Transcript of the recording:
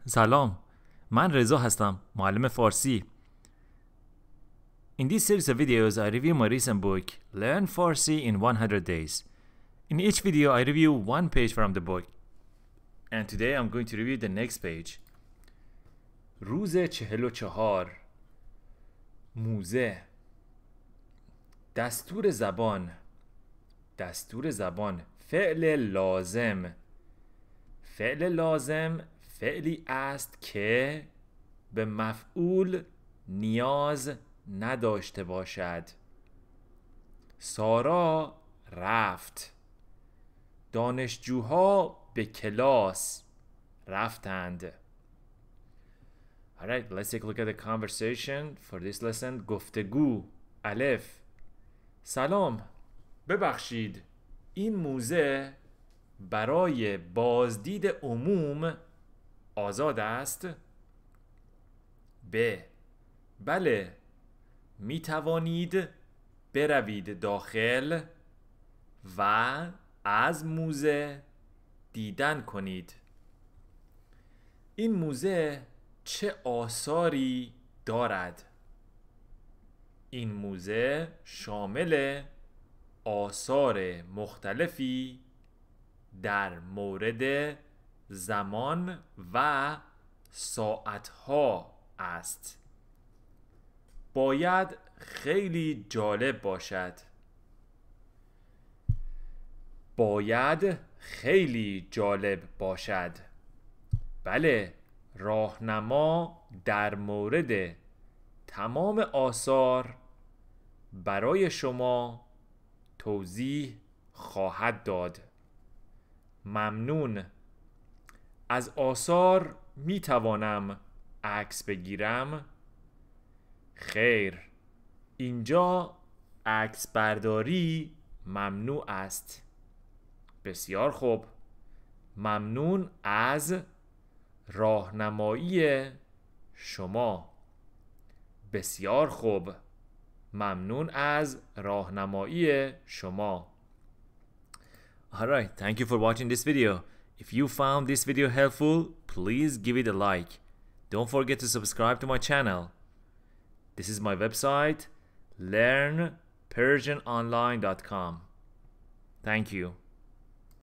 سلام، من رضا هستم، معلم فارسی. In this series of videos, I review my recent book, Learn Farsi in 100 Days. In each video, I review one page from the book. And today I'm going to review the next page. روز 44 موزه دستور زبان فعل لازم فعلی است که به مفعول نیاز نداشته باشد. سارا رفت. دانشجوها به کلاس رفتند. Alright, let's take a look at the conversation for this lesson. گفتگو الف. سلام، ببخشید، این موزه برای بازدید عموم آزاد است؟ بله، می توانید بروید داخل و از موزه دیدن کنید. این موزه چه آثاری دارد؟ این موزه شامل آثار مختلفی در مورد زمان و ساعتها است. باید خیلی جالب باشد. بله، راهنما در مورد تمام آثار برای شما توضیح خواهد داد. ممنون. از آثار می توانم عکس بگیرم؟ خیر، اینجا عکس برداری ممنوع است. بسیار خوب. ممنون از راهنمایی شما. بسیار خوب. ممنون از راهنمایی شما. Alright, thank you for watching this video. If you found this video helpful, please give it a like. Don't forget to subscribe to my channel. This is my website, learnpersianonline.com. Thank you.